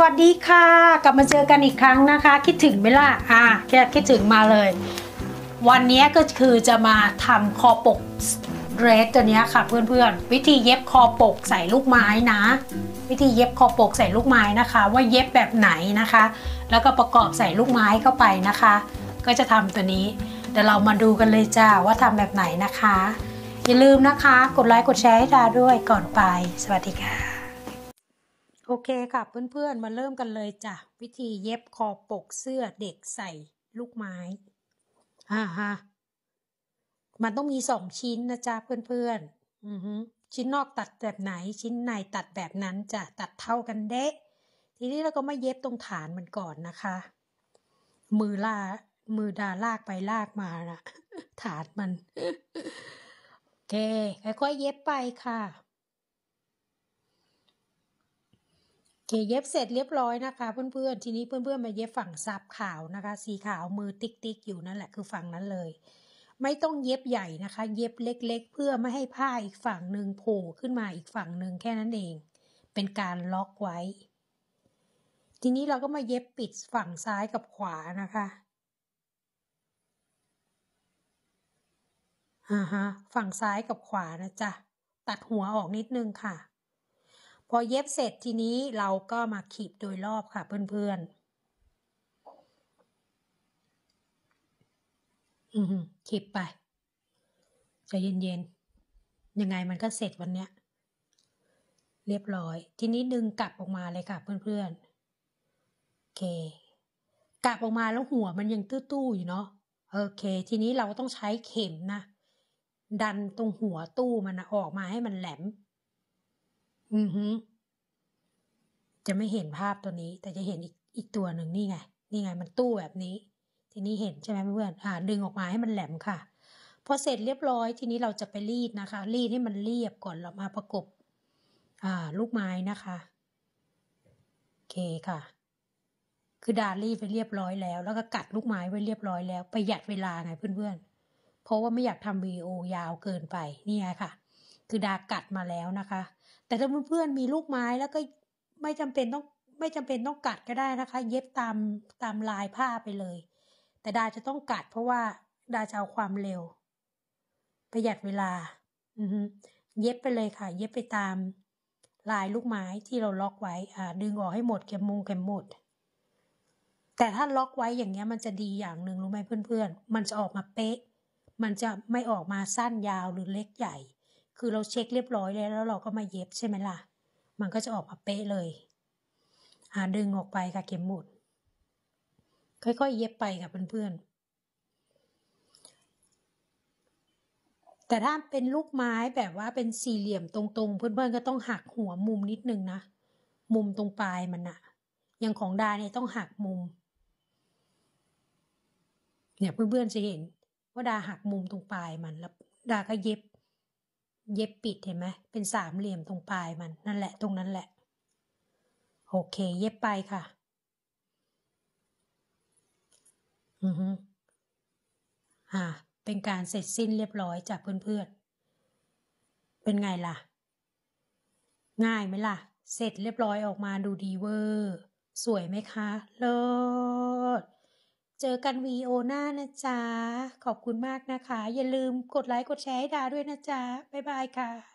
วัสดีค่ะกลับมาเจอกันอีกครั้งนะคะคิดถึงไหมล่ะแค่คิดถึงมาเลยวันนี้ก็คือจะมาทำคอปกเดรสตัวนี้ค่ะเพื่อนๆวิธีเย็บคอปกใส่ลูกไม้นะวิธีเย็บคอปกใส่ลูกไม้นะคะว่าเย็บแบบไหนนะคะแล้วก็ประกอบใส่ลูกไม้เข้าไปนะคะก็จะทำตัวนี้เดี๋ยวเรามาดูกันเลยจ้าว่าทำแบบไหนนะคะอย่าลืมนะคะกดไลค์กดแชร์ให้ดาด้วยก่อนไปสวัสดีค่ะโอเคค่ะเพื่อนๆมาเริ่มกันเลยจ้ะวิธีเย็บคอปกเสื้อเด็กใส่ลูกไม้ฮะมันต้องมี2ชิ้นนะจ๊ะเพื่อนๆชิ้นนอกตัดแบบไหนชิ้นในตัดแบบนั้นจะตัดเท่ากันเด้ทีนี้เราก็มาเย็บตรงฐานมันก่อนนะคะมือดาลากไปลากมานะฐานมันโอเคค่อยๆเย็บไปค่ะเย็บเสร็จเรียบร้อยนะคะเพื่อนๆทีนี้เพื่อนๆมาเย็บฝั่งซับขาวนะคะสีขาวมือติ๊กๆอยู่นั่นแหละคือฝั่งนั้นเลยไม่ต้องเย็บใหญ่นะคะเย็บเล็กๆเพื่อไม่ให้ผ้าอีกฝั่งหนึ่งโผล่ขึ้นมาอีกฝั่งหนึ่งแค่นั้นเองเป็นการล็อกไว้ทีนี้เราก็มาเย็บปิดฝั่งซ้ายกับขวานะคะฝั่งซ้ายกับขวานะจ๊ะตัดหัวออกนิดนึงค่ะพอเย็บเสร็จทีนี้เราก็มาขีดโดยรอบค่ะเพื่อนๆขีดไปใจเย็นๆยังไงมันก็เสร็จวันเนี้ยเรียบร้อยทีนี้ดึงกลับออกมาเลยค่ะเพื่อนๆโอเคกลับออกมาแล้วหัวมันยังตู้ๆอยู่เนาะโอเคทีนี้เราต้องใช้เข็มนะดันตรงหัวตู้มันออกมาให้มันแหลมจะไม่เห็นภาพตัวนี้แต่จะเห็นอีกตัวหนึ่งนี่ไงมันตู้แบบนี้ทีนี้เห็นใช่ไหมเพื่อนดึงออกมาให้มันแหลมค่ะพอเสร็จเรียบร้อยทีนี้เราจะไปรีดนะคะรีดให้มันเรียบก่อนเรามาประกบลูกไม้นะคะโอเคค่ะคือดารีดไปเรียบร้อยแล้วแล้วก็กัดลูกไม้ไว้เรียบร้อยแล้วประหยัดเวลาไงเพื่อนๆเพราะว่าไม่อยากทำวิดีโอยาวเกินไปนี่ไงค่ะคือดากัดมาแล้วนะคะแต่ถ้าเพื่อนๆมีลูกไม้แล้วก็ไม่จำเป็นต้องกัดก็ได้นะคะเย็บตามลายผ้าไปเลยแต่ดาจะต้องกัดเพราะว่าดาจะเอาความเร็วประหยัดเวลาเย็บไปเลยค่ะเย็บไปตามลายลูกไม้ที่เราล็อกไว้ดึงออกให้หมดเข็มหมดแต่ถ้าล็อกไว้อย่างเงี้ยมันจะดีอย่างหนึ่งรู้ไหมเพื่อนๆมันจะออกมาเป๊ะมันจะไม่ออกมาสั้นยาวหรือเล็กใหญ่คือเราเช็คเรียบร้อยแล้วเราก็มาเย็บใช่ไหมล่ะมันก็จะออกมาเป๊ะเลยดึงออกไปค่ะเข็มหมุดค่อยๆเย็บไปค่ะเพื่อนๆแต่ถ้าเป็นลูกไม้แบบว่าเป็นสี่เหลี่ยมตรงๆเพื่อนๆก็ต้องหักหัวมุมนิดนึงนะมุมตรงปลายมันอะอย่างของดาเนี่ยต้องหักมุมเนี่ยเพื่อนๆจะเห็นว่าดาหักมุมตรงปลายมันแล้วดาก็เย็บปิดเห็นไหมเป็นสามเหลี่ยมตรงปลายมันนั่นแหละตรงนั้นแหละโอเคเย็บไปค่ะเป็นการเสร็จสิ้นเรียบร้อยจากเพื่อนๆเป็นไงล่ะง่ายไหมล่ะเสร็จเรียบร้อยออกมาดูดีเวอร์สวยไหมคะเลิศเจอกันวีดีโอหน้านะจ๊ะขอบคุณมากนะคะอย่าลืมกดไลค์กดแชร์ให้ดาด้วยนะจ๊ะบ๊ายบายค่ะ